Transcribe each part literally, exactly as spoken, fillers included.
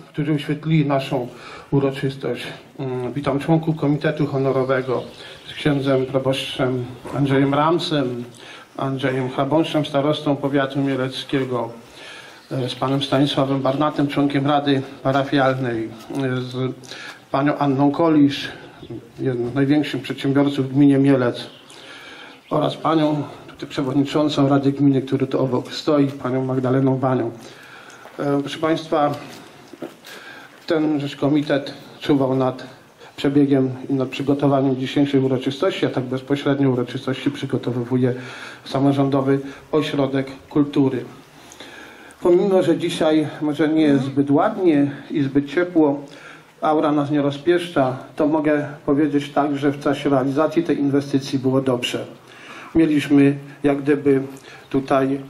którzy oświetlili naszą uroczystość. Witam członków Komitetu Honorowego z księdzem proboszczem Andrzejem Ramsem, Andrzejem Chabąszczem, starostą powiatu mieleckiego, z panem Stanisławem Barnatem, członkiem Rady Parafialnej, z panią Anną Kolisz, jedną z największych przedsiębiorców w gminie Mielec, oraz panią tutaj przewodniczącą Rady Gminy, który tu obok stoi, panią Magdaleną Banią. Proszę państwa, ten rzecz komitet czuwał nad przebiegiem i nad przygotowaniem dzisiejszej uroczystości, a tak bezpośrednio uroczystości przygotowuje Samorządowy Ośrodek Kultury. Pomimo, że dzisiaj może nie jest zbyt ładnie i zbyt ciepło, aura nas nie rozpieszcza, to mogę powiedzieć tak, że w czasie realizacji tej inwestycji było dobrze. Mieliśmy jak gdyby tutaj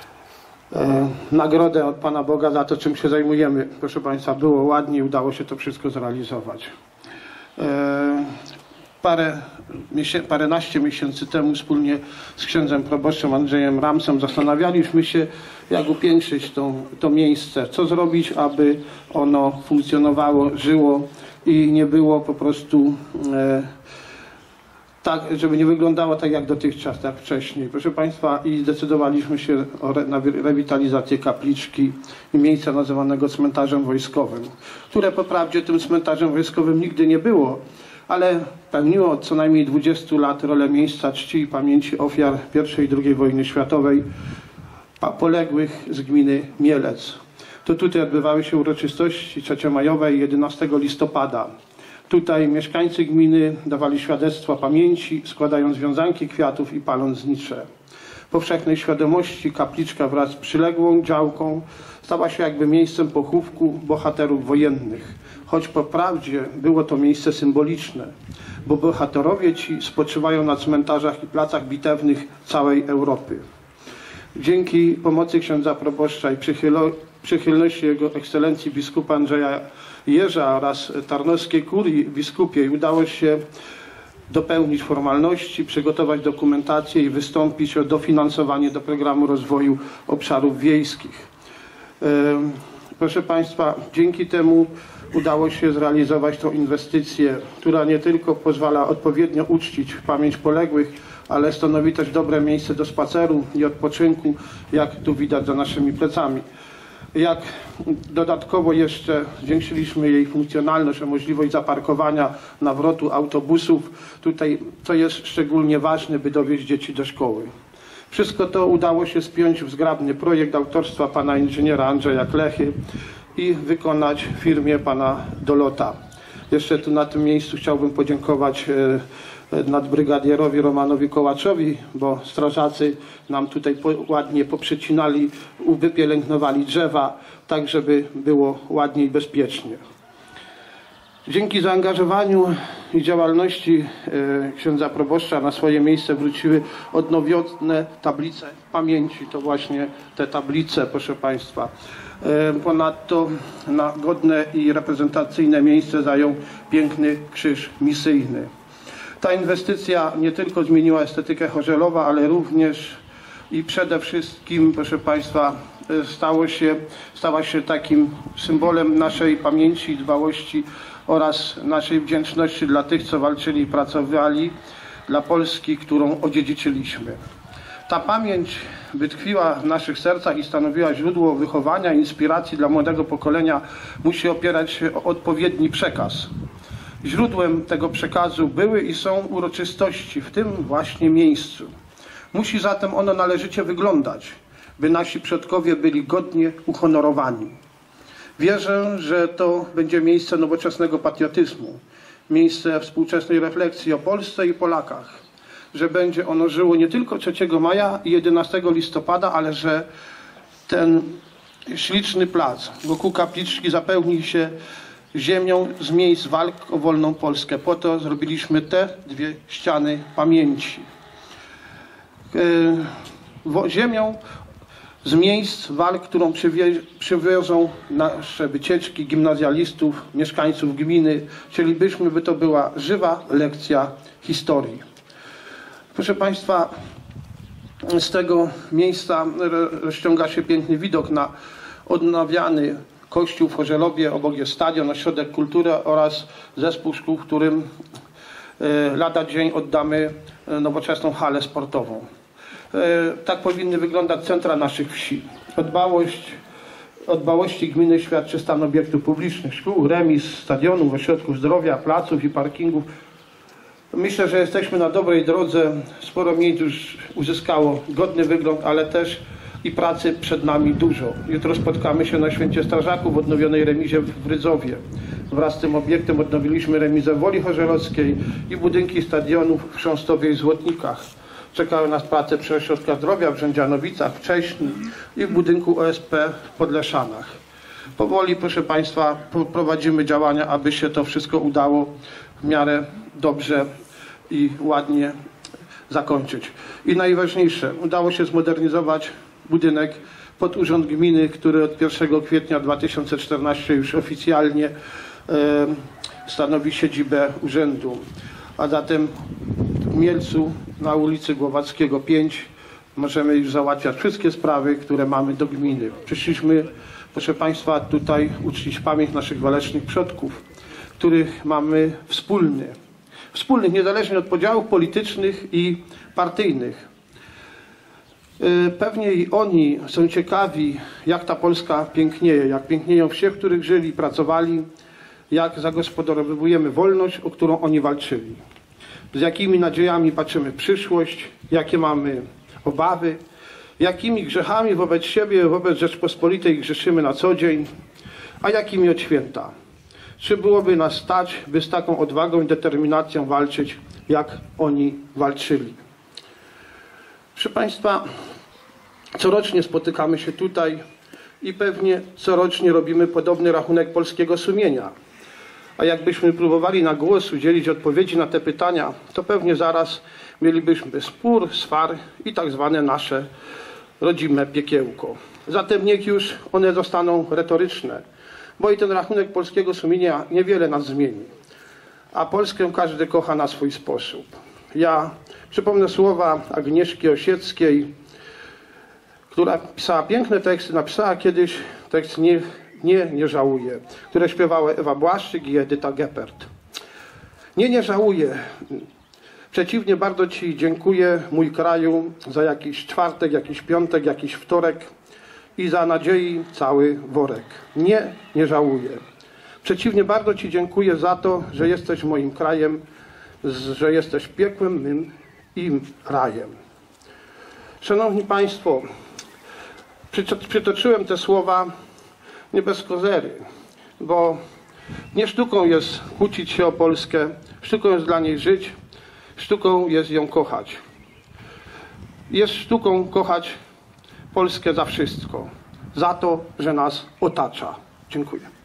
e, nagrodę od Pana Boga za to, czym się zajmujemy. Proszę Państwa, było ładnie i udało się to wszystko zrealizować. E, parę, miesię, paręnaście miesięcy temu wspólnie z księdzem proboszczem Andrzejem Ramsem zastanawialiśmy się, jak upiększyć to, to miejsce, co zrobić, aby ono funkcjonowało, żyło i nie było po prostu e, tak, żeby nie wyglądało tak jak dotychczas, tak wcześniej. Proszę Państwa, i zdecydowaliśmy się o re, na rewitalizację kapliczki i miejsca nazywanego cmentarzem wojskowym, które po prawdzie tym cmentarzem wojskowym nigdy nie było, ale pełniło od co najmniej dwudziestu lat rolę miejsca czci i pamięci ofiar pierwszej i drugiej wojny światowej, poległych z gminy Mielec. To tutaj odbywały się uroczystości trzeciomajowe i jedenastego listopada. Tutaj mieszkańcy gminy dawali świadectwa pamięci, składając wiązanki kwiatów i paląc znicze. Powszechnej świadomości kapliczka wraz z przyległą działką stała się jakby miejscem pochówku bohaterów wojennych. Choć po prawdzie było to miejsce symboliczne, bo bohaterowie ci spoczywają na cmentarzach i placach bitewnych całej Europy. Dzięki pomocy księdza proboszcza i przychylności jego ekscelencji biskupa Andrzeja Jerza oraz Tarnowskiej Kurii biskupiej udało się dopełnić formalności, przygotować dokumentację i wystąpić o dofinansowanie do programu rozwoju obszarów wiejskich. Proszę Państwa, dzięki temu udało się zrealizować tą inwestycję, która nie tylko pozwala odpowiednio uczcić pamięć poległych, ale stanowi też dobre miejsce do spaceru i odpoczynku, jak tu widać za naszymi plecami. Jak dodatkowo jeszcze zwiększyliśmy jej funkcjonalność o możliwość zaparkowania, nawrotu autobusów, tutaj to jest szczególnie ważne, by dowieźć dzieci do szkoły. Wszystko to udało się spiąć w zgrabny projekt autorstwa pana inżyniera Andrzeja Klechy i wykonać w firmie pana Dolota. Jeszcze tu na tym miejscu chciałbym podziękować nadbrygadierowi Romanowi Kołaczowi, bo strażacy nam tutaj po, ładnie poprzecinali, wypielęgnowali drzewa, tak żeby było ładnie i bezpiecznie. Dzięki zaangażowaniu i działalności e, księdza proboszcza na swoje miejsce wróciły odnowione tablice pamięci. To właśnie te tablice, proszę Państwa. E, ponadto na godne i reprezentacyjne miejsce zajął piękny krzyż misyjny. Ta inwestycja nie tylko zmieniła estetykę Chorzelowa, ale również i przede wszystkim, proszę Państwa, stało się, stała się takim symbolem naszej pamięci i dbałości oraz naszej wdzięczności dla tych, co walczyli i pracowali dla Polski, którą odziedziczyliśmy. Ta pamięć wytkwiła w naszych sercach i stanowiła źródło wychowania i inspiracji dla młodego pokolenia, musi opierać się o odpowiedni przekaz. Źródłem tego przekazu były i są uroczystości w tym właśnie miejscu. Musi zatem ono należycie wyglądać, by nasi przodkowie byli godnie uhonorowani. Wierzę, że to będzie miejsce nowoczesnego patriotyzmu, miejsce współczesnej refleksji o Polsce i Polakach, że będzie ono żyło nie tylko trzeciego maja i jedenastego listopada, ale że ten śliczny plac wokół kapliczki zapełni się ziemią z miejsc walk o wolną Polskę. Po to zrobiliśmy te dwie ściany pamięci. Ziemią z miejsc walk, którą przywiozą nasze wycieczki gimnazjalistów, mieszkańców gminy. Chcielibyśmy, by to była żywa lekcja historii. Proszę Państwa, z tego miejsca rozciąga się piękny widok na odnawiany kościół w Chorzelowie, obok jest stadion, ośrodek kultury oraz zespół szkół, którym lada dzień oddamy nowoczesną halę sportową. Tak powinny wyglądać centra naszych wsi. O dbałość, o dbałości gminy świadczy stan obiektów publicznych, szkół, remiz, stadionów, ośrodków zdrowia, placów i parkingów. Myślę, że jesteśmy na dobrej drodze. Sporo miejsc już uzyskało godny wygląd, ale też i pracy przed nami dużo. Jutro spotkamy się na Święcie Strażaków w odnowionej remizie w Rydzowie. Wraz z tym obiektem odnowiliśmy remizę w Woli Chorzelowskiej i budynki stadionów w Chrząstowie i Złotnikach. Czekają nas prace przy ośrodkach zdrowia w Rzędzianowicach, Wcześni i w budynku O S P w Podleszanach. Powoli, proszę Państwa, prowadzimy działania, aby się to wszystko udało w miarę dobrze i ładnie zakończyć. I najważniejsze, udało się zmodernizować budynek pod Urząd Gminy, który od pierwszego kwietnia dwa tysiące czternastego już oficjalnie e, stanowi siedzibę urzędu. A zatem w Mielcu na ulicy Głowackiego pięć możemy już załatwiać wszystkie sprawy, które mamy do gminy. Przyszliśmy, proszę Państwa, tutaj uczcić pamięć naszych walecznych przodków, których mamy wspólny. Wspólnych, niezależnie od podziałów politycznych i partyjnych. Pewnie i oni są ciekawi, jak ta Polska pięknieje, jak pięknieją wsie, w których żyli, pracowali, jak zagospodarowujemy wolność, o którą oni walczyli. Z jakimi nadziejami patrzymy w przyszłość, jakie mamy obawy, jakimi grzechami wobec siebie, wobec Rzeczpospolitej grzeszymy na co dzień, a jakimi od święta. Czy byłoby nas stać, by z taką odwagą i determinacją walczyć, jak oni walczyli? Proszę Państwa, corocznie spotykamy się tutaj i pewnie corocznie robimy podobny rachunek polskiego sumienia. A jakbyśmy próbowali na głos udzielić odpowiedzi na te pytania, to pewnie zaraz mielibyśmy spór, swar i tak zwane nasze rodzime piekiełko. Zatem niech już one zostaną retoryczne, bo i ten rachunek polskiego sumienia niewiele nas zmieni. A Polskę każdy kocha na swój sposób. Ja przypomnę słowa Agnieszki Osieckiej, która pisała piękne teksty, napisała kiedyś tekst Nie, nie, nie żałuję, które śpiewały Ewa Błaszczyk i Edyta Geppert. Nie, nie żałuję. Przeciwnie, bardzo Ci dziękuję, mój kraju, za jakiś czwartek, jakiś piątek, jakiś wtorek i za nadziei cały worek. Nie, nie żałuję. Przeciwnie, bardzo Ci dziękuję za to, że jesteś moim krajem, że jesteś piekłem mym i rajem. Szanowni Państwo, przytoczyłem te słowa nie bez kozery, bo nie sztuką jest kłócić się o Polskę, sztuką jest dla niej żyć, sztuką jest ją kochać. Jest sztuką kochać Polskę za wszystko, za to, że nas otacza. Dziękuję.